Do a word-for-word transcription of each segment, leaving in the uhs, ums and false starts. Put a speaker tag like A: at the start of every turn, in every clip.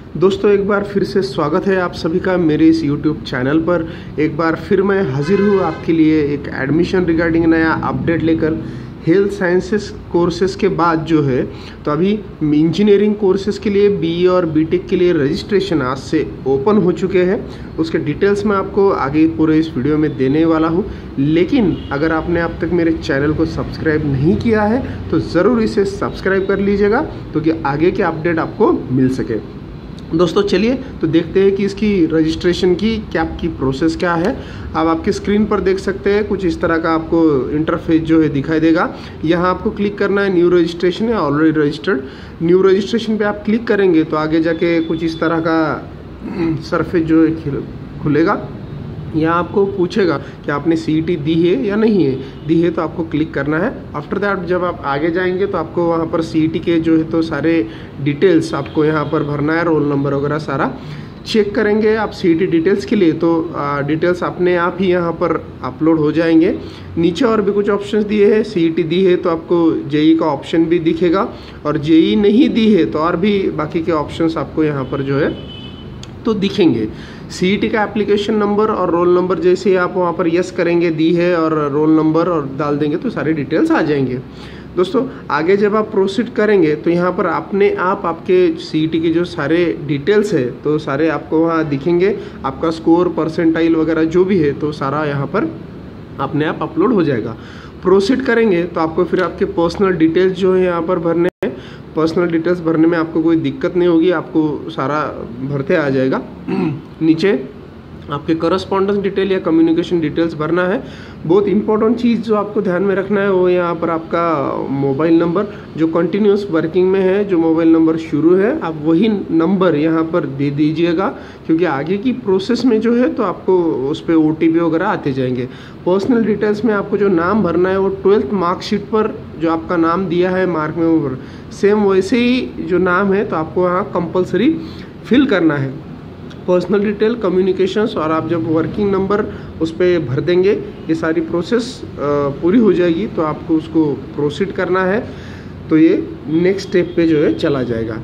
A: दोस्तों एक बार फिर से स्वागत है आप सभी का मेरे इस यूट्यूब चैनल पर। एक बार फिर मैं हाजिर हूँ आपके लिए एक एडमिशन रिगार्डिंग नया अपडेट लेकर। हेल्थ साइंसेस कोर्सेज के बाद जो है तो अभी इंजीनियरिंग कोर्सेज के लिए बीई और बीटेक के लिए रजिस्ट्रेशन आज से ओपन हो चुके हैं। उसके डिटेल्स मैं आपको आगे पूरे इस वीडियो में देने वाला हूं। लेकिन अगर आपने अब तक मेरे चैनल को सब्सक्राइब नहीं किया है तो ज़रूर इसे सब्सक्राइब कर लीजिएगा तो कि आगे के अपडेट आपको मिल सके। दोस्तों चलिए तो देखते हैं कि इसकी रजिस्ट्रेशन की क्या की प्रोसेस क्या है। आप आपकी स्क्रीन पर देख सकते हैं कुछ इस तरह का आपको इंटरफेस जो है दिखाई देगा। यहाँ आपको क्लिक करना है न्यू रजिस्ट्रेशन है ऑलरेडी रजिस्टर्ड। न्यू रजिस्ट्रेशन पे आप क्लिक करेंगे तो आगे जाके कुछ इस तरह का सरफेस जो है खुलेगा। यहाँ आपको पूछेगा कि आपने सीईटी दी है या नहीं है। दी है तो आपको क्लिक करना है। आफ्टर दैट जब आप आगे जाएंगे तो आपको वहाँ पर सीईटी के जो है तो सारे डिटेल्स आपको यहाँ पर भरना है, रोल नंबर वगैरह सारा चेक करेंगे आप सीईटी डिटेल्स के लिए। तो आ, डिटेल्स अपने आप ही यहाँ पर अपलोड हो जाएंगे। नीचे और भी कुछ ऑप्शंस दिए हैं। सीईटी दी है तो आपको जेई का ऑप्शन भी दिखेगा और जेई नहीं दी है तो और भी बाकी के ऑप्शंस आपको यहाँ पर जो है तो दिखेंगे। सीईटी का एप्लीकेशन नंबर और रोल नंबर जैसे आप वहाँ पर यस करेंगे दी है और रोल नंबर और डाल देंगे तो सारे डिटेल्स आ जाएंगे। दोस्तों आगे जब आप प्रोसीड करेंगे तो यहाँ पर अपने आप आपके सीईटी के जो सारे डिटेल्स है तो सारे आपको वहाँ दिखेंगे। आपका स्कोर परसेंटाइल वगैरह जो भी है तो सारा यहाँ पर अपने आप अपलोड हो जाएगा। प्रोसीड करेंगे तो आपको फिर आपके पर्सनल डिटेल्स जो है यहाँ पर भरने हैं। पर्सनल डिटेल्स भरने में आपको कोई दिक्कत नहीं होगी, आपको सारा भरते आ जाएगा। नीचे आपके करस्पॉन्डेंस डिटेल या कम्युनिकेशन डिटेल्स भरना है। बहुत इंपॉर्टेंट चीज़ जो आपको ध्यान में रखना है वो यहाँ पर आपका मोबाइल नंबर जो कंटिन्यूस वर्किंग में है, जो मोबाइल नंबर शुरू है आप वही नंबर यहाँ पर दे दीजिएगा क्योंकि आगे की प्रोसेस में जो है तो आपको उस पर ओटीपी वगैरह आते जाएंगे। पर्सनल डिटेल्स में आपको जो नाम भरना है वो ट्वेल्थ मार्कशीट पर जो आपका नाम दिया है मार्क में सेम वैसे ही जो नाम है तो आपको यहाँ कंपलसरी फिल करना है। पर्सनल डिटेल कम्युनिकेशंस और आप जब वर्किंग नंबर उस पर भर देंगे ये सारी प्रोसेस पूरी हो जाएगी तो आपको उसको प्रोसीड करना है। तो ये नेक्स्ट स्टेप पे जो है चला जाएगा।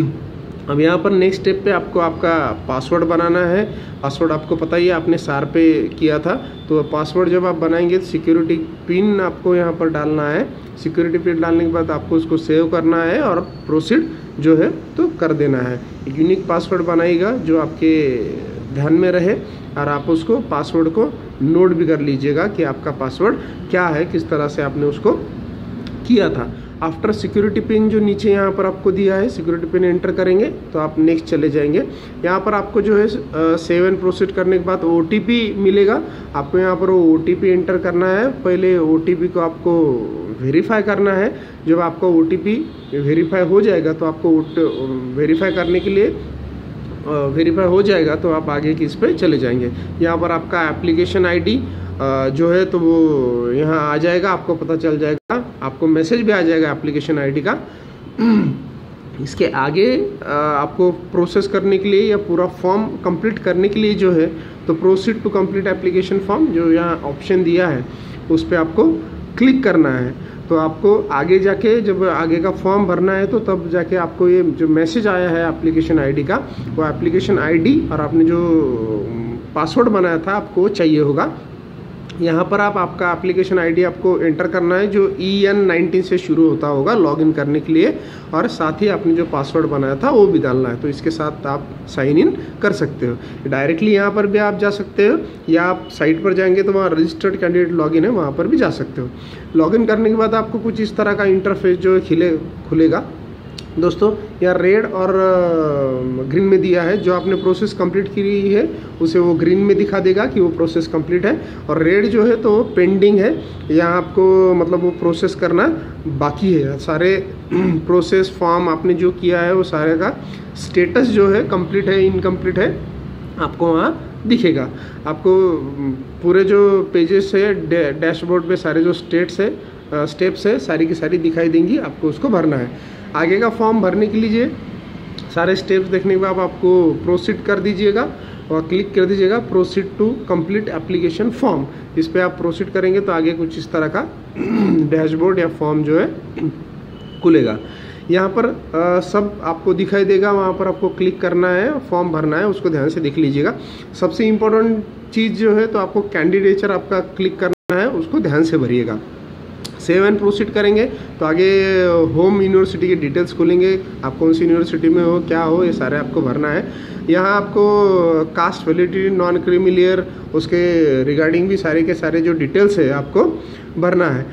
A: अब यहाँ पर नेक्स्ट स्टेप पे आपको आपका पासवर्ड बनाना है। पासवर्ड आपको पता ही है आपने सार पे किया था तो पासवर्ड जब आप बनाएंगे तो सिक्योरिटी पिन आपको यहाँ पर डालना है। सिक्योरिटी पिन डालने के बाद आपको उसको सेव करना है और प्रोसीड जो है तो कर देना है। एक यूनिक पासवर्ड बनाइएगा जो आपके ध्यान में रहे और आप उसको पासवर्ड को नोट भी कर लीजिएगा कि आपका पासवर्ड क्या है, किस तरह से आपने उसको किया था। आफ्टर सिक्योरिटी पिन जो नीचे यहाँ पर आपको दिया है सिक्योरिटी पिन एंटर करेंगे तो आप नेक्स्ट चले जाएंगे। यहाँ पर आपको जो है सेव एंड प्रोसीड करने के बाद ओटीपी मिलेगा। आपको यहाँ पर वो ओटीपी एंटर करना है। पहले ओटीपी को आपको वेरीफाई करना है। जब आपका ओटीपी वेरीफाई हो जाएगा तो आपको वेरीफाई करने के लिए वेरीफाई हो जाएगा तो आप आगे की इस पर चले जाएंगे। यहाँ पर आपका एप्लीकेशन आईडी जो है तो वो यहाँ आ जाएगा, आपको पता चल जाएगा, आपको मैसेज भी आ जाएगा एप्लीकेशन आईडी का। इसके आगे आपको प्रोसेस करने के लिए या पूरा फॉर्म कंप्लीट करने के लिए जो है तो proceed to complete application form जो यहाँ ऑप्शन दिया है उस पर आपको क्लिक करना है। तो आपको आगे जाके जब आगे का फॉर्म भरना है तो तब जाके आपको ये जो मैसेज आया है एप्लीकेशन आईडी का वो एप्लीकेशन आईडी और आपने जो पासवर्ड बनाया था आपको चाहिए होगा। यहाँ पर आप आपका एप्लीकेशन आईडी आपको एंटर करना है जो ई एन नाइनटीन से शुरू होता होगा लॉगिन करने के लिए और साथ ही आपने जो पासवर्ड बनाया था वो भी डालना है। तो इसके साथ आप साइन इन कर सकते हो। डायरेक्टली यहाँ पर भी आप जा सकते हो या आप साइट पर जाएंगे तो वहाँ रजिस्टर्ड कैंडिडेट लॉगिन है वहाँ पर भी जा सकते हो। लॉगिन करने के बाद आपको कुछ इस तरह का इंटरफेस जो है खिले खुलेगा। दोस्तों यहाँ रेड और ग्रीन में दिया है। जो आपने प्रोसेस कंप्लीट की है उसे वो ग्रीन में दिखा देगा कि वो प्रोसेस कंप्लीट है और रेड जो है तो पेंडिंग है। यहाँ आपको मतलब वो प्रोसेस करना बाकी है। सारे प्रोसेस फॉर्म आपने जो किया है वो सारे का स्टेटस जो है कंप्लीट है इनकम्प्लीट है आपको वहाँ दिखेगा। आपको पूरे जो पेजेस है डैशबोर्ड पे सारे जो स्टेट्स है स्टेप्स है सारी की सारी दिखाई देंगी। आपको उसको भरना है। आगे का फॉर्म भरने के लिए सारे स्टेप्स देखने के बाद आपको प्रोसीड कर दीजिएगा और क्लिक कर दीजिएगा proceed to complete application form. इस पर आप प्रोसीड करेंगे तो आगे कुछ इस तरह का डैशबोर्ड या फॉर्म जो है खुलेगा। यहाँ पर आ, सब आपको दिखाई देगा, वहाँ पर आपको क्लिक करना है, फॉर्म भरना है, उसको ध्यान से देख लीजिएगा। सबसे इम्पोर्टेंट चीज़ जो है तो आपको कैंडिडेचर आपका क्लिक करना है, उसको ध्यान से भरिएगा। सेव एंड प्रोसीड करेंगे तो आगे होम यूनिवर्सिटी की डिटेल्स खोलेंगे, आप कौन सी यूनिवर्सिटी में हो, क्या हो, ये सारे आपको भरना है। यहाँ आपको caste validity, non creamy layer, उसके रिगार्डिंग भी सारे के सारे जो डिटेल्स है आपको भरना है।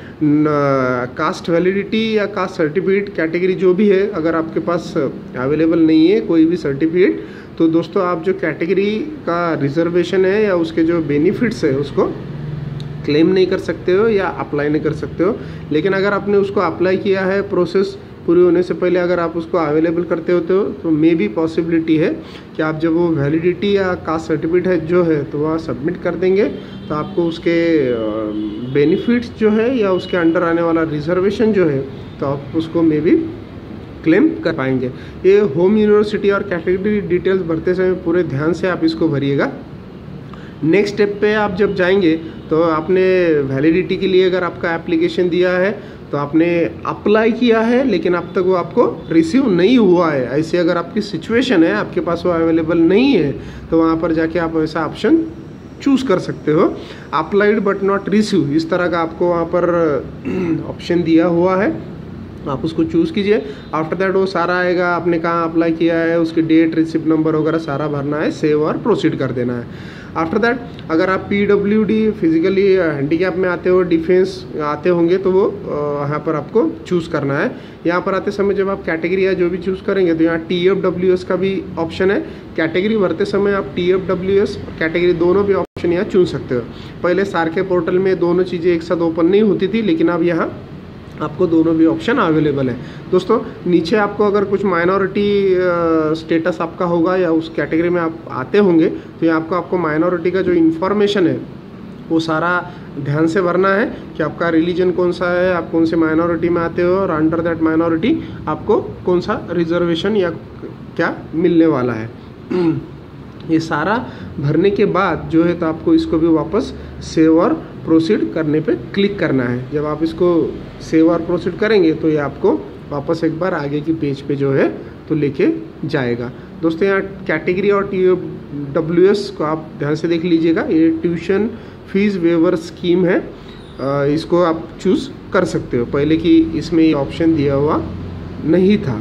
A: कास्ट वैलिडिटी या कास्ट सर्टिफिकेट कैटेगरी जो भी है, अगर आपके पास अवेलेबल नहीं है कोई भी सर्टिफिकेट, तो दोस्तों आप जो कैटेगरी का रिजर्वेशन है या उसके जो बेनिफिट्स है उसको क्लेम नहीं कर सकते हो या अप्लाई नहीं कर सकते हो। लेकिन अगर आपने उसको अप्लाई किया है, प्रोसेस पूरी होने से पहले अगर आप उसको अवेलेबल करते होते हो, तो मे भी पॉसिबिलिटी है कि आप जब वो वैलिडिटी या कास्ट सर्टिफिकेट है जो है तो वह सबमिट कर देंगे, तो आपको उसके बेनिफिट्स जो है या उसके अंडर आने वाला रिजर्वेशन जो है तो आप उसको मे भी क्लेम कर पाएंगे। ये होम यूनिवर्सिटी और कैटेगरी डिटेल्स भरते समय पूरे ध्यान से आप इसको भरिएगा। नेक्स्ट स्टेप पे आप जब जाएंगे तो आपने वैलिडिटी के लिए अगर आपका एप्लीकेशन दिया है तो आपने अप्लाई किया है लेकिन अब तक वो आपको रिसीव नहीं हुआ है, ऐसे अगर आपकी सिचुएशन है, आपके पास वो अवेलेबल नहीं है, तो वहाँ पर जाके आप ऐसा ऑप्शन चूज कर सकते हो, अप्लाइड बट नॉट रिसीव, इस तरह का आपको वहाँ पर ऑप्शन दिया हुआ है, आप उसको चूज़ कीजिए। आफ्टर दैट वो सारा आएगा, आपने कहाँ अप्लाई किया है, उसकी डेट, रिसिप्ट नंबर वगैरह सारा भरना है, सेव और प्रोसीड कर देना है। आफ्टर दैट अगर आप पीडब्ल्यूडी फिजिकली हैंडीकैप में आते हो, डिफेंस आते होंगे, तो वो यहाँ पर आपको चूज़ करना है। यहाँ पर आते समय जब आप कैटेगरी या जो भी चूज़ करेंगे तो यहाँ टी एफ डब्ल्यू एस का भी ऑप्शन है। कैटेगरी भरते समय आप टी एफ डब्ल्यू एस और कैटेगरी दोनों भी ऑप्शन यहाँ चुन सकते हो। पहले सार्के पोर्टल में दोनों चीज़ें एक साथ ओपन नहीं होती थी, लेकिन अब यहाँ आपको दोनों भी ऑप्शन अवेलेबल है। दोस्तों नीचे आपको अगर कुछ माइनॉरिटी स्टेटस आपका होगा या उस कैटेगरी में आप आते होंगे तो ये आपको आपको माइनॉरिटी का जो इन्फॉर्मेशन है वो सारा ध्यान से भरना है कि आपका रिलीजन कौन सा है, आप कौन से माइनॉरिटी में आते हो और अंडर दैट माइनॉरिटी आपको कौन सा रिजर्वेशन या क्या मिलने वाला है। ये सारा भरने के बाद जो है तो आपको इसको भी वापस सेव और प्रोसीड करने पे क्लिक करना है। जब आप इसको सेव और प्रोसीड करेंगे तो ये आपको वापस एक बार आगे की पेज पे जो है तो लेके जाएगा। दोस्तों यहाँ कैटेगरी और टी डब्ल्यू एस को आप ध्यान से देख लीजिएगा, ये ट्यूशन फीस वेवर स्कीम है, इसको आप चूज़ कर सकते हो। पहले की इसमें ये ऑप्शन दिया हुआ नहीं था।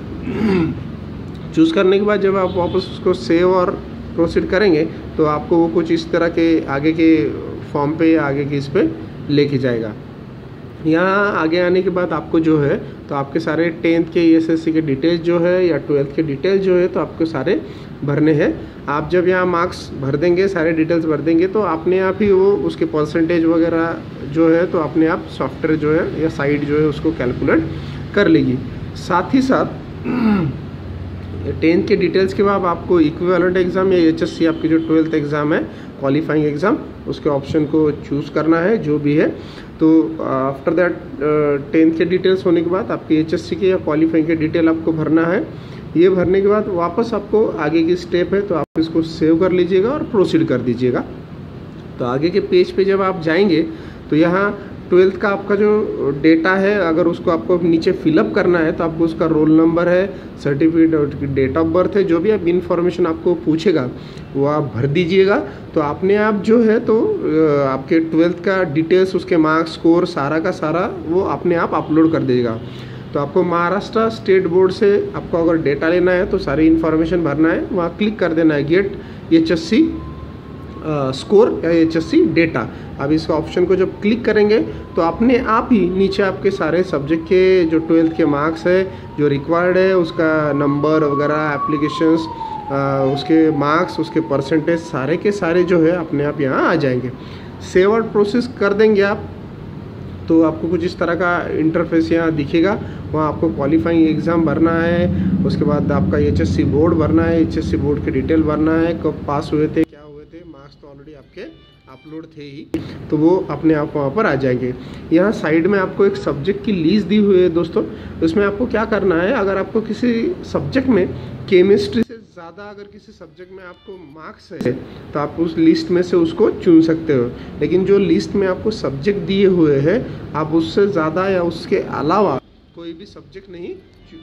A: चूज़ करने के बाद जब आप वापस उसको सेव और प्रोसीड करेंगे तो आपको वो कुछ इस तरह के आगे के फॉर्म पे या आगे के इस पे लेके जाएगा। यहाँ आगे आने के बाद आपको जो है तो आपके सारे टेंथ के एसएससी के डिटेल्स जो है या ट्वेल्थ के डिटेल्स जो है तो आपको सारे भरने हैं। आप जब यहाँ मार्क्स भर देंगे, सारे डिटेल्स भर देंगे, तो अपने आप ही वो उसके परसेंटेज वगैरह जो है तो अपने आप सॉफ्टवेयर जो है या साइट जो है उसको कैलकुलेट कर लेगी। साथ ही साथ टेंथ के डिटेल्स के बाद आपको इक्विवेलेंट एग्ज़ाम या एचएससी आपकी जो ट्वेल्थ एग्ज़ाम है क्वालिफाइंग एग्ज़ाम, उसके ऑप्शन को चूज़ करना है जो भी है। तो आफ्टर दैट टेंथ के डिटेल्स होने के बाद आपके एचएससी के या क्वालिफाइंग के डिटेल आपको भरना है। ये भरने के बाद वापस आपको आगे की स्टेप है तो आप इसको सेव कर लीजिएगा और प्रोसीड कर दीजिएगा। तो आगे के पेज पे जब आप जाएंगे तो यहाँ ट्वेल्थ का आपका जो डेटा है, अगर उसको आपको नीचे फिलअप करना है तो आपको उसका रोल नंबर है, सर्टिफिकेट और डेट ऑफ बर्थ है, जो भी आप इन्फॉर्मेशन आपको पूछेगा वो आप भर दीजिएगा। तो अपने आप जो है तो आपके ट्वेल्थ का डिटेल्स, उसके मार्क्स, स्कोर, सारा का सारा वो अपने आप अपलोड कर देगा। तो आपको महाराष्ट्र स्टेट बोर्ड से आपको अगर डेटा लेना है तो सारी इन्फॉर्मेशन भरना है, वहाँ क्लिक कर देना है get H S C score या एच एस सी डेटा। अब इस ऑप्शन को जब क्लिक करेंगे तो अपने आप ही नीचे आपके सारे सब्जेक्ट के जो ट्वेल्थ के मार्क्स है जो रिक्वायर्ड है, उसका नंबर वगैरह, एप्लीकेशंस, उसके मार्क्स, उसके परसेंटेज, सारे के सारे जो है अपने आप यहाँ आ जाएंगे। सेव और प्रोसेस कर देंगे आप तो आपको कुछ इस तरह का इंटरफेस यहाँ दिखेगा। वहाँ आपको क्वालिफाइंग एग्ज़ाम भरना है, उसके बाद आपका एचएससी बोर्ड भरना है, एचएससी बोर्ड के डिटेल भरना है, कब पास हुए थे, क्या हुए थे, मार्क्स तो ऑलरेडी आपके अपलोड थे ही, तो वो अपने आप वहाँ पर आ जाएंगे। यहाँ साइड में आपको एक सब्जेक्ट की लिस्ट दी हुई है दोस्तों, उसमें आपको क्या करना है, अगर आपको किसी सब्जेक्ट में केमिस्ट्री से ज़्यादा अगर किसी सब्जेक्ट में आपको मार्क्स है तो आप उस लिस्ट में से उसको चुन सकते हो। लेकिन जो लिस्ट में आपको सब्जेक्ट दिए हुए हैं आप उससे ज़्यादा या उसके अलावा कोई भी सब्जेक्ट नहीं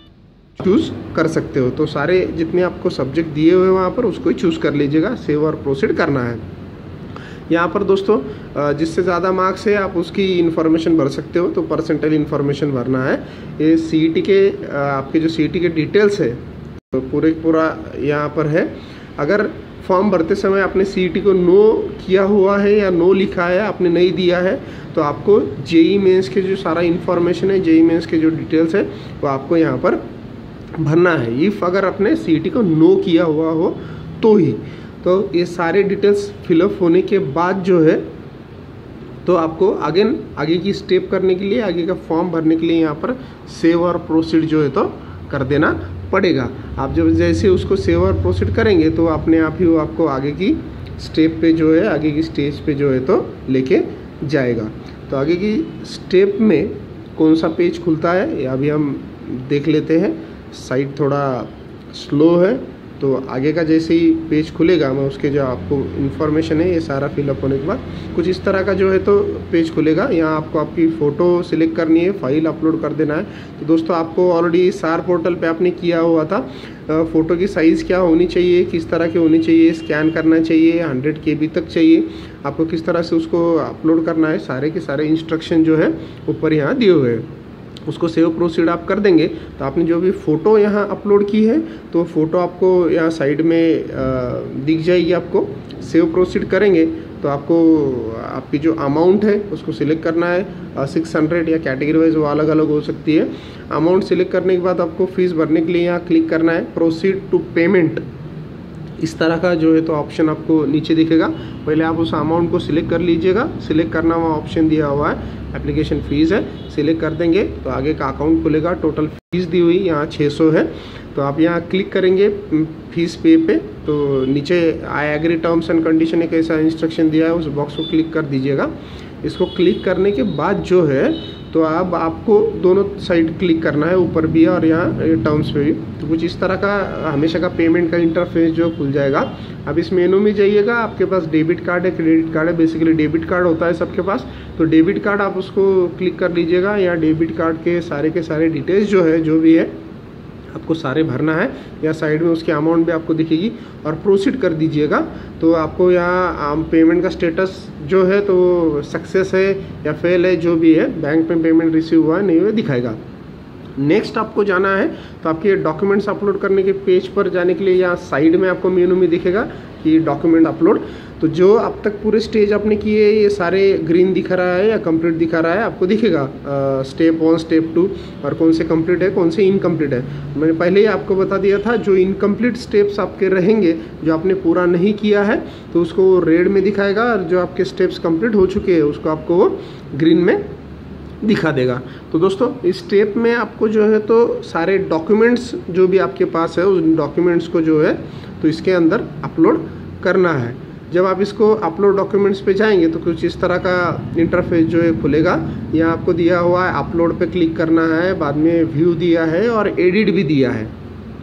A: चूज़ कर सकते हो। तो सारे जितने आपको सब्जेक्ट दिए हुए वहाँ पर उसको ही चूज़ कर लीजिएगा, सेव और प्रोसीड करना है। यहाँ पर दोस्तों जिससे ज़्यादा मार्क्स है आप उसकी इन्फॉर्मेशन भर सकते हो, तो परसेंटाइल इन्फॉर्मेशन भरना है। ये सीईटी के आपके जो सीईटी के डिटेल्स है तो पूरे पूरा यहाँ पर है। अगर फॉर्म भरते समय आपने सीईटी को नो किया हुआ है या नो लिखा है, आपने नहीं दिया है, तो आपको जेई मेंस के जो सारा इन्फॉर्मेशन है, जेई मेंस के जो डिटेल्स है वो आपको यहाँ पर भरना है। इफ़ अगर आपने सीईटी को नो किया हुआ हो तो ही। तो ये सारे डिटेल्स फिलअप होने के बाद जो है तो आपको आगे आगे की स्टेप करने के लिए, आगे का फॉर्म भरने के लिए यहाँ पर सेव और प्रोसीड जो है तो कर देना पड़ेगा। आप जब जैसे उसको सेव और प्रोसीड करेंगे तो अपने आप ही वो आपको आगे की स्टेप पे जो है, आगे की स्टेज पे जो है तो लेके जाएगा। तो आगे की स्टेप में कौन सा पेज खुलता है अभी हम देख लेते हैं। साइट थोड़ा स्लो है, तो आगे का जैसे ही पेज खुलेगा मैं उसके जो आपको इन्फॉर्मेशन है ये सारा फिलअप होने के बाद कुछ इस तरह का जो है तो पेज खुलेगा। यहाँ आपको आपकी फ़ोटो सिलेक्ट करनी है, फाइल अपलोड कर देना है। तो दोस्तों आपको ऑलरेडी सार पोर्टल पे आपने किया हुआ था। फ़ोटो की साइज़ क्या होनी चाहिए, किस तरह की होनी चाहिए, स्कैन करना चाहिए, हंड्रेड के बी तक चाहिए, आपको किस तरह से उसको अपलोड करना है, सारे के सारे इंस्ट्रक्शन जो है ऊपर यहाँ दिए हुए हैं। उसको सेव प्रोसीड आप कर देंगे तो आपने जो भी फ़ोटो यहाँ अपलोड की है तो फ़ोटो आपको यहाँ साइड में दिख जाएगी। आपको सेव प्रोसीड करेंगे तो आपको आपकी जो अमाउंट है उसको सिलेक्ट करना है। सिक्स हंड्रेड या कैटेगरी वाइज वो अलग अलग हो सकती है। अमाउंट सिलेक्ट करने के बाद आपको फ़ीस भरने के लिए यहाँ क्लिक करना है, प्रोसीड टू पेमेंट। इस तरह का जो है तो ऑप्शन आपको नीचे दिखेगा। पहले आप उस अमाउंट को सिलेक्ट कर लीजिएगा। सिलेक्ट करना हुआ ऑप्शन दिया हुआ है, एप्लीकेशन फ़ीस है, सिलेक्ट कर देंगे तो आगे का अकाउंट खुलेगा। टोटल फीस दी हुई यहाँ छः सौ है। तो आप यहाँ क्लिक करेंगे फीस पे पे, तो नीचे I agree terms and condition एक ऐसा इंस्ट्रक्शन दिया है, उस बॉक्स को क्लिक कर दीजिएगा। इसको क्लिक करने के बाद जो है तो अब आपको दोनों साइड क्लिक करना है, ऊपर भी और यहाँ टर्म्स पे भी। तो कुछ इस तरह का हमेशा का पेमेंट का इंटरफेस जो खुल जाएगा। अब इस मेनू में जाइएगा, आपके पास डेबिट कार्ड है, क्रेडिट कार्ड है। बेसिकली डेबिट कार्ड होता है सबके पास, तो डेबिट कार्ड आप उसको क्लिक कर लीजिएगा। यहाँ डेबिट कार्ड के सारे के सारे डिटेल्स जो है जो भी है आपको सारे भरना है। या साइड में उसकी अमाउंट भी आपको दिखेगी और प्रोसीड कर दीजिएगा। तो आपको यहाँ पेमेंट का स्टेटस जो है तो सक्सेस है या फेल है, जो भी है, बैंक में पेमेंट रिसीव हुआ है नहीं हुआ दिखाएगा। नेक्स्ट आपको जाना है तो आपके डॉक्यूमेंट्स अपलोड करने के पेज पर जाने के लिए यहाँ साइड में आपको मेनू में दिखेगा कि डॉक्यूमेंट अपलोड। तो जो अब तक पूरे स्टेज आपने किए ये सारे ग्रीन दिखा रहा है या कंप्लीट दिखा रहा है, आपको दिखेगा स्टेप वन, स्टेप टू और कौन से कंप्लीट है, कौन से इनकम्प्लीट है। मैंने पहले ही आपको बता दिया था, जो इनकम्प्लीट स्टेप्स आपके रहेंगे, जो आपने पूरा नहीं किया है तो उसको रेड में दिखाएगा, और जो आपके स्टेप्स कंप्लीट हो चुके हैं उसको आपको वो ग्रीन में दिखा देगा। तो दोस्तों इस स्टेप में आपको जो है तो सारे डॉक्यूमेंट्स जो भी आपके पास है उस डॉक्यूमेंट्स को जो है तो इसके अंदर अपलोड करना है। जब आप इसको अपलोड डॉक्यूमेंट्स पे जाएंगे तो कुछ इस तरह का इंटरफेस जो है खुलेगा। यहाँ आपको दिया हुआ है अपलोड पे क्लिक करना है, बाद में व्यू दिया है और एडिट भी दिया है।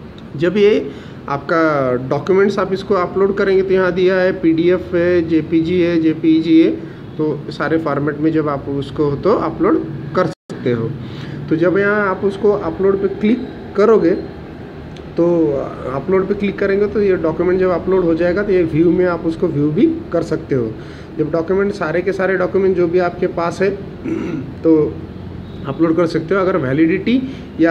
A: जब ये आपका डॉक्यूमेंट्स आप इसको अपलोड करेंगे तो यहाँ दिया है पीडीएफ है, जेपीजी है, जेपीईजी है, तो सारे फॉर्मेट में जब आप उसको तो अपलोड कर सकते हो। तो जब यहाँ आप उसको अपलोड पे क्लिक करोगे तो अपलोड पे क्लिक करेंगे तो ये डॉक्यूमेंट जब अपलोड हो जाएगा तो ये व्यू में आप उसको व्यू भी कर सकते हो। जब डॉक्यूमेंट सारे के सारे डॉक्यूमेंट जो भी आपके पास है तो अपलोड कर सकते हो। अगर वैलिडिटी या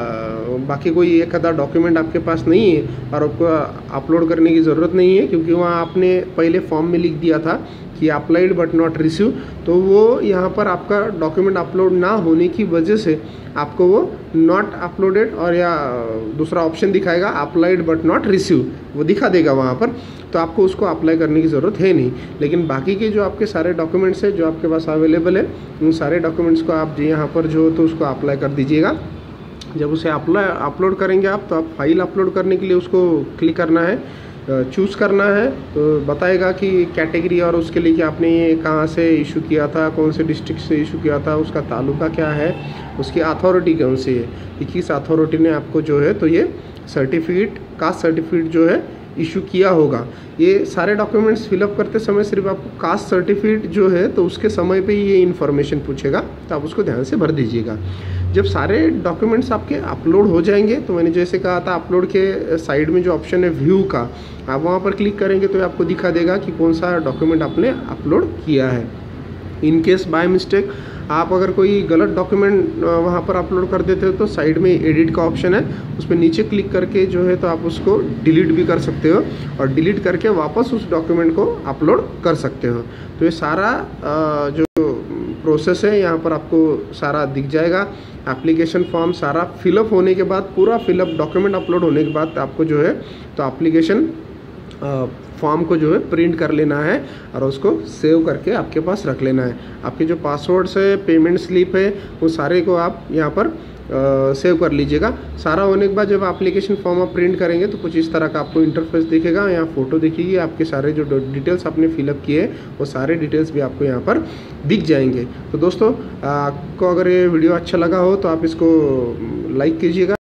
A: बाकी कोई एक आधा डॉक्यूमेंट आपके पास नहीं है और आपको अपलोड करने की ज़रूरत नहीं है, क्योंकि वहाँ आपने पहले फॉर्म में लिख दिया था कि अप्लाइड बट नॉट रिसीव, तो वो यहाँ पर आपका डॉक्यूमेंट अपलोड ना होने की वजह से आपको वो नॉट अपलोडेड और या दूसरा ऑप्शन दिखाएगा अप्लाइड बट नॉट रिसीव, वो दिखा देगा वहाँ पर। तो आपको उसको अप्लाई करने की ज़रूरत है नहीं। लेकिन बाकी के जो आपके सारे डॉक्यूमेंट्स हैं जो आपके पास अवेलेबल है, उन सारे डॉक्यूमेंट्स को आप यहाँ पर जो तो उसको अप्लाई कर दीजिएगा। जब उसे अप्लाई अपलोड करेंगे आप तो आप फाइल अपलोड करने के लिए उसको क्लिक करना है, चूज़ करना है, तो बताएगा कि कैटेगरी और उसके लिए कि आपने ये कहाँ से इशू किया था, कौन से डिस्ट्रिक्ट से इशू किया था, उसका तालुका क्या है, उसकी अथॉरिटी कौन सी है, कि किस अथॉरिटी ने आपको जो है तो ये सर्टिफिकेट कास्ट सर्टिफिकेट जो है इशू किया होगा। ये सारे डॉक्यूमेंट्स फिलअप करते समय सिर्फ आपको कास्ट सर्टिफिकेट जो है तो उसके समय पे ये इन्फॉर्मेशन पूछेगा, तो आप उसको ध्यान से भर दीजिएगा। जब सारे डॉक्यूमेंट्स आपके अपलोड हो जाएंगे तो मैंने जैसे कहा था, अपलोड के साइड में जो ऑप्शन है व्यू का, आप वहाँ पर क्लिक करेंगे तो आपको दिखा देगा कि कौन सा डॉक्यूमेंट आपने अपलोड किया है। इन केस बाय मिस्टेक आप अगर कोई गलत डॉक्यूमेंट वहाँ पर अपलोड कर देते हो तो साइड में एडिट का ऑप्शन है, उस पर नीचे क्लिक करके जो है तो आप उसको डिलीट भी कर सकते हो और डिलीट करके वापस उस डॉक्यूमेंट को अपलोड कर सकते हो। तो ये सारा जो प्रोसेस है यहाँ पर आपको सारा दिख जाएगा। एप्लीकेशन फॉर्म सारा फिलअप होने के बाद, पूरा फिलअप डॉक्यूमेंट अपलोड होने के बाद आपको जो है तो एप्लीकेशन फॉर्म को जो है प्रिंट कर लेना है और उसको सेव करके आपके पास रख लेना है। आपके जो पासवर्ड्स है, पेमेंट स्लिप है, वो सारे को आप यहाँ पर आ, सेव कर लीजिएगा। सारा होने के बाद जब एप्लीकेशन फॉर्म आप प्रिंट करेंगे तो कुछ इस तरह का आपको इंटरफेस दिखेगा। यहाँ फोटो दिखेगी, आपके सारे जो डिटेल्स आपने फिलअप किए वो सारे डिटेल्स भी आपको यहाँ पर दिख जाएंगे। तो दोस्तों, आपको अगर ये वीडियो अच्छा लगा हो तो आप इसको लाइक कीजिएगा।